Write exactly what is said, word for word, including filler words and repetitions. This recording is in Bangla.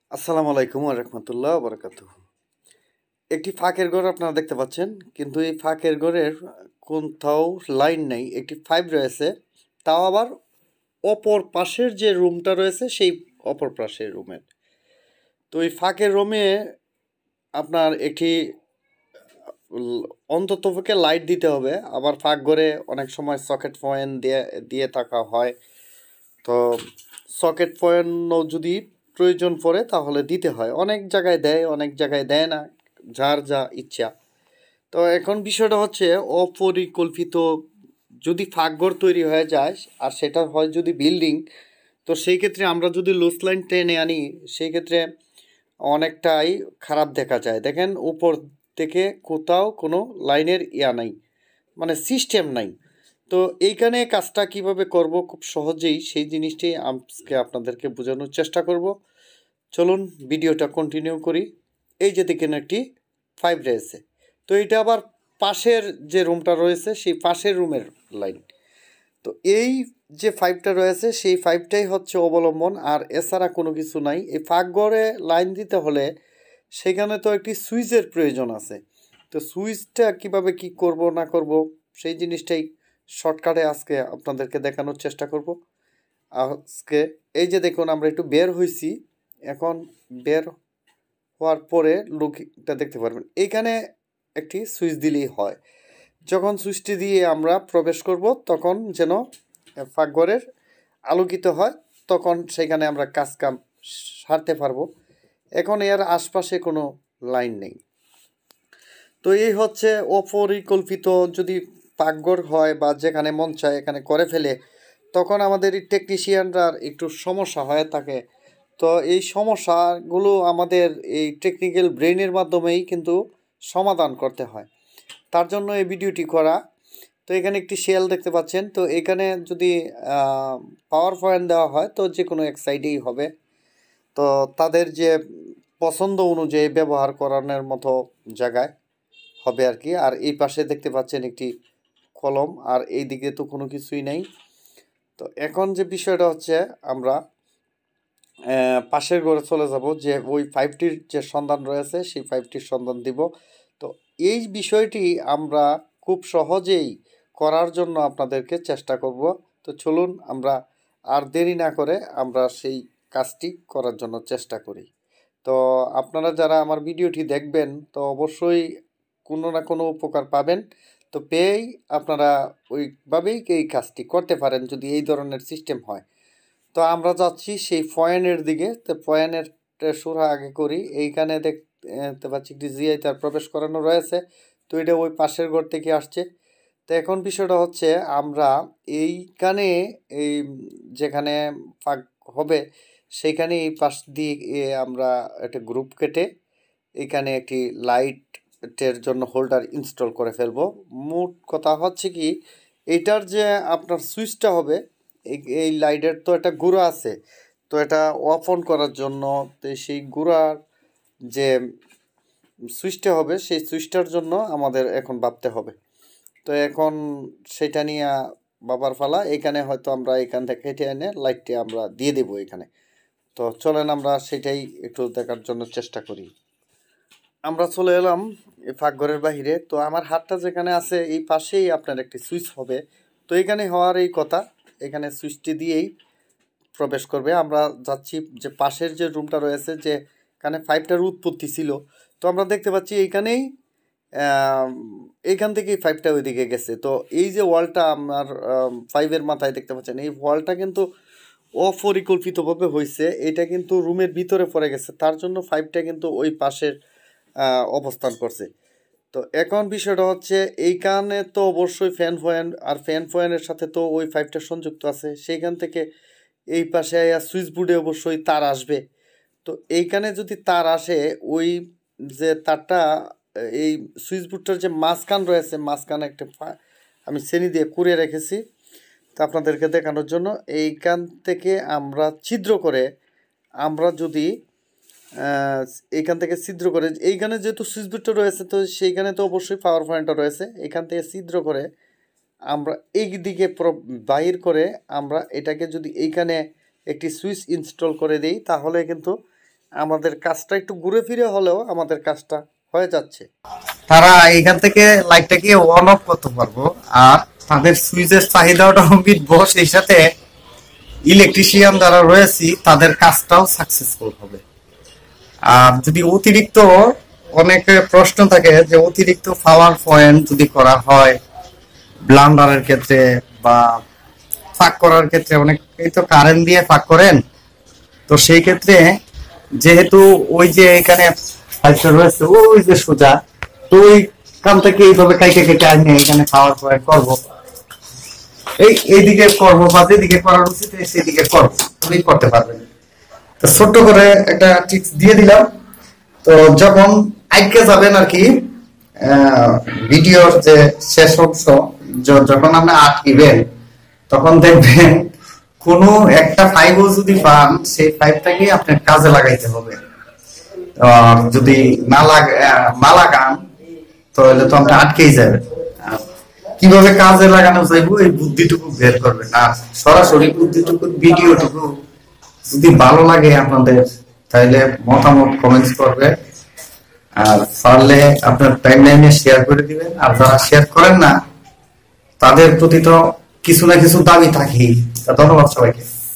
আসসালামু আলাইকুম ওয়া রাহমাতুল্লাহি ওয়া বারাকাতুহু। একটি ফাঁকের ঘর আপনারা দেখতে পাচ্ছেন, কিন্তু এই ফাঁকের ঘরের কোথাও লাইন নাই। একটি পাইপ রয়েছে, তাও আবার অপর পাশের যে রুমটা রয়েছে সেই অপর পাশের রুমের। তো এই ফাঁকের রুমে আপনার একটি অন্ততপক্ষে লাইট দিতে হবে। আবার ফাঁক ঘরে অনেক সময় সকেট পয়েন্ট দিয়ে দিয়ে থাকা হয়। তো সকেট পয়েন্টও যদি প্রয়োজন পড়ে তাহলে দিতে হয়। অনেক জায়গায় দেয়, অনেক জায়গায় দেয় না, যার যা ইচ্ছা। তো এখন বিষয়টা হচ্ছে অপরিকল্পিত যদি ফাঁকঘর তৈরি হয়ে যায়, আর সেটা হয় যদি বিল্ডিং, তো সেই ক্ষেত্রে আমরা যদি লুজ লাইন টেনে আনি, সেই ক্ষেত্রে অনেকটাই খারাপ দেখা যায়। দেখেন উপর থেকে কোথাও কোনো লাইনের ইয়া নাই, মানে সিস্টেম নাই। তো এইখানে কাজটা কিভাবে করব খুব সহজেই সেই জিনিসটি আজকে আপনাদেরকে বোঝানোর চেষ্টা করব। চলুন ভিডিওটা কন্টিনিউ করি। এই যে দেখেন একটি পাইপ রয়েছে, তো এটা আবার পাশের যে রুমটা রয়েছে সেই পাশের রুমের লাইন। তো এই যে পাইপটা রয়েছে সেই পাইপটাই হচ্ছে অবলম্বন, আর এছাড়া কোনো কিছু নাই। এই ফাঁকঘরে লাইন দিতে হলে সেখানে তো একটি সুইচের প্রয়োজন আছে। তো সুইচটা কিভাবে কি করব না করব সেই জিনিসটাই শর্টকাটে আজকে আপনাদেরকে দেখানোর চেষ্টা করব। আজকে এই যে দেখুন আমরা একটু বের হয়েছি, এখন বের হওয়ার পরে লুকটা দেখতে পারবেন। এইখানে একটি সুইচ দিলেই হয়। যখন সুইচটি দিয়ে আমরা প্রবেশ করব তখন যেন ফাঁকঘরের আলোকিত হয়, তখন সেখানে আমরা কাজ কাম সারতে পারবো। এখন এর আশপাশে কোনো লাইন নেই। তো এই হচ্ছে অপরিকল্পিত যদি পাকঘর হয় বা যেখানে মন চায় এখানে করে ফেলে, তখন আমাদের এই টেকনিশিয়ানরার একটু সমস্যা হয়ে থাকে। তো এই সমস্যাগুলো আমাদের এই টেকনিক্যাল ব্রেনের মাধ্যমেই কিন্তু সমাধান করতে হয়, তার জন্য এই ভিডিওটি করা। তো এখানে একটি শেল দেখতে পাচ্ছেন, তো এখানে যদি পাওয়ার পয়েন্ট দেওয়া হয় তো যে কোনো এক সাইডেই হবে। তো তাদের যে পছন্দ অনুযায়ী ব্যবহার করানোর মতো জায়গায় হবে আর কি। আর এই পাশে দেখতে পাচ্ছেন একটি কলম, আর এই দিকে তো কোনো কিছুই নেই। তো এখন যে বিষয়টা হচ্ছে আমরা পাশের ঘরে চলে যাব, যে ওই পাইপটির যে সন্ধান রয়েছে সেই পাইপটির সন্ধান দিব। তো এই বিষয়টি আমরা খুব সহজেই করার জন্য আপনাদেরকে চেষ্টা করব। তো চলুন আমরা আর দেরি না করে আমরা সেই কাজটি করার জন্য চেষ্টা করি। তো আপনারা যারা আমার ভিডিওটি দেখবেন তো অবশ্যই কোনো না কোনো উপকার পাবেন। তো পেয়েই আপনারা ওইভাবেই এই কাজটি করতে পারেন যদি এই ধরনের সিস্টেম হয়। তো আমরা যাচ্ছি সেই পয়েন্টের দিকে। তো পয়েন্টের শুরু আগে করি। এইখানে দেখতে পাচ্ছি একটি জিআই তার প্রবেশ করানো রয়েছে, তো এটা ওই পাশের ঘর থেকে আসছে। তো এখন বিষয়টা হচ্ছে আমরা এইখানে এই যেখানে ফাঁক হবে সেইখানে এই পাশ দিয়ে আমরা একটা গ্রুপ কেটে এখানে একটি লাইটের জন্য হোল্ডার ইনস্টল করে ফেলবো। মোট কথা হচ্ছে কি, এটার যে আপনার সুইচটা হবে, এই লাইটের তো একটা গুঁড়া আছে, তো এটা অফ অন করার জন্য তো সেই গুঁড়ার যে সুইচটা হবে সেই সুইচটার জন্য আমাদের এখন ভাবতে হবে। তো এখন সেটা নিয়ে বাবার ফালা। এখানে হয়তো আমরা এখান থেকে কেটে এনে লাইটটি আমরা দিয়ে দেবো এখানে। তো চলেন আমরা সেটাই একটু দেখার জন্য চেষ্টা করি। আমরা চলে এলাম এই ফাঁকঘরের বাহিরে। তো আমার হাতটা যেখানে আছে এই পাশেই আপনার একটি সুইচ হবে, তো এখানে হওয়ার এই কথা। এখানে সুইচটি দিয়েই প্রবেশ করবে। আমরা যাচ্ছি যে পাশের যে রুমটা রয়েছে, যেখানে পাইপটার উৎপত্তি ছিল, তো আমরা দেখতে পাচ্ছি এইখানেই এইখান থেকেই পাইপটা ওইদিকে গেছে। তো এই যে ওয়ালটা আমার পাইপের মাথায় দেখতে পাচ্ছেন, এই ওয়ালটা কিন্তু অপরিকল্পিতভাবে হয়েছে। এটা কিন্তু রুমের ভিতরে পড়ে গেছে, তার জন্য পাইপটা কিন্তু ওই পাশের অবস্থান করছে। তো এখন বিষয়টা হচ্ছে এইখানে তো অবশ্যই ফ্যান ফয়েন, আর ফ্যান ফয়েনের সাথে তো ওই পাইপটা সংযুক্ত আছে। সেইখান থেকে এই পাশে সুইচ বোর্ডে অবশ্যই তার আসবে। তো এইখানে যদি তার আসে, ওই যে তারটা এই সুইচ বোর্ডটার যে মাঝখান রয়েছে, মাঝখানে একটা আমি শ্রেণী দিয়ে কুড়িয়ে রেখেছি তো আপনাদেরকে দেখানোর জন্য। এইখান থেকে আমরা ছিদ্র করে আমরা যদি এইখান থেকে ছিদ্র করে, এইখানে যেহেতু সুইচ বোর্ডটা রয়েছে তো সেইখানে তো অবশ্যই পাওয়ার পয়েন্টটা রয়েছে, এখান থেকে ছিদ্র করে আমরা এই দিকে বাহির করে আমরা এটাকে যদি এইখানে একটি সুইচ ইনস্টল করে দিই, তাহলে কিন্তু আমাদের কাজটা একটু ঘুরে ফিরে হলেও আমাদের কাজটা হয়ে যাচ্ছে। তারা এখান থেকে লাইটটাকে অন অফ করতে পারবো, আর তাদের সুইচের চাহিদাটাও মিটবো, সেই সাথে ইলেকট্রিশিয়ান যারা রয়েছে তাদের কাজটাও সাকসেসফুল হবে। আর যদি অতিরিক্ত অনেক প্রশ্ন থাকে যে অতিরিক্ত পাওয়ার পয়েন্ট যদি করা হয় ব্লান্ডারের ক্ষেত্রে বা ফাঁক করার ক্ষেত্রে, অনেকেই তো কারেন্ট দিয়ে ফাঁক করেন, তো সেই ক্ষেত্রে যেহেতু ওই যে এখানে রয়েছে ওই যে সোজা, তো ওই কাম থেকে এইভাবে কাইকে কেটে আনিয়ে এখানে পাওয়ার পয়েন্ট করবো, এই এইদিকে করবো বা যেদিকে করার উচিত সেদিকে করবো, তুমি করতে পারবেন। তো ছোট্ট করে একটা টিপস দিয়ে দিলাম। তো যখন আইকে যাবেন আর কি ভিডিওর যে শেষ অংশ, যখন আপনি আটকিবেন তখন দেখবেন কোন একটা ফাইবও যদি পান সেই ফাইবটাকে আপনার কাজে লাগাইতে হবে। যদি না লাগা না লাগান তাহলে তো আপনি আটকেই যাবেন। কিভাবে কাজে লাগানো যাইবো এই বুদ্ধিটুকু বের করবেন, আর সরাসরি বুদ্ধিটুকু ভিডিওটুকু যদি ভালো লাগে আপনাদের তাহলে মতামত কমেন্টস করবে, আর পারলে আপনার টাইমলাইনে শেয়ার করে দিবেন। আর যারা শেয়ার করেন না তাদের প্রতি তো কিছু না কিছু দাবি থাকেই। ধন্যবাদ সবাইকে।